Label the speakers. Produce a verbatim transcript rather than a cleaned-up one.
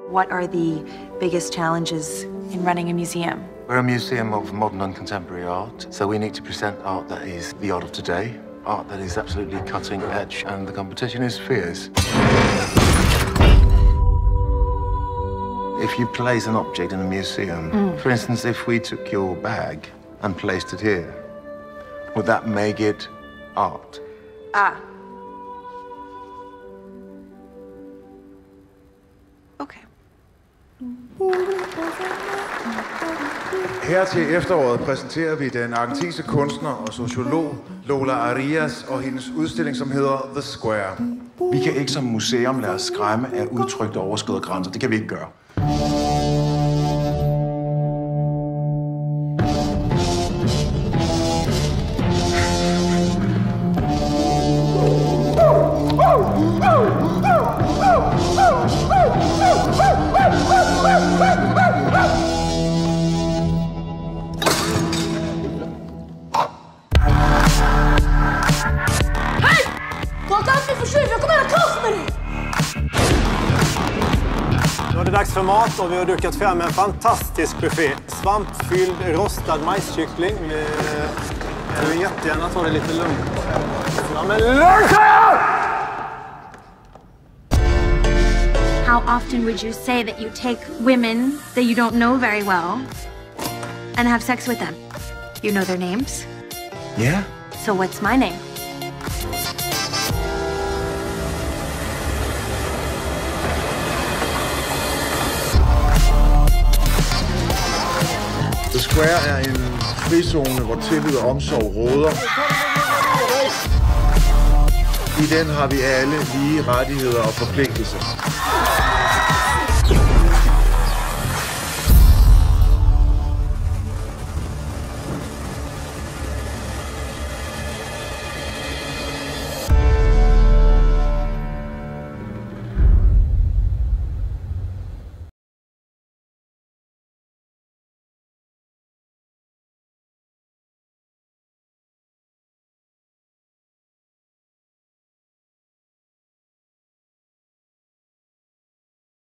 Speaker 1: What are the biggest challenges in running a museum?
Speaker 2: We're a museum of modern and contemporary art, so we need to present art that is the art of today, art that is absolutely cutting edge, and the competition is fierce. If you place an object in a museum, mm. for instance, if we took your bag and placed it here, would that make it art?
Speaker 1: Ah. Okay.
Speaker 3: Her til efteråret præsenterer vi den argentinske kunstner og sociolog Lola Arias og hendes udstilling, som hedder The Square.
Speaker 4: Vi kan ikke som museum lade os skræmme af udtryk, der overskrider grænser. Det kan vi ikke gøre.
Speaker 5: Nu är det dags för mat och vi har dukat fram en fantastisk buffé. Svampfylld rostad majskyckling. Jag vill jättegärna ta det lite lugnt. Ja, men lugnt!
Speaker 6: How often would you say that you take women that you don't know very well and have sex with them? You know their names?
Speaker 4: Yeah.
Speaker 6: So what's my name?
Speaker 3: The Square er en frizone, hvor tillid og omsorg råder. I den har vi alle lige rettigheder og forpligtelser.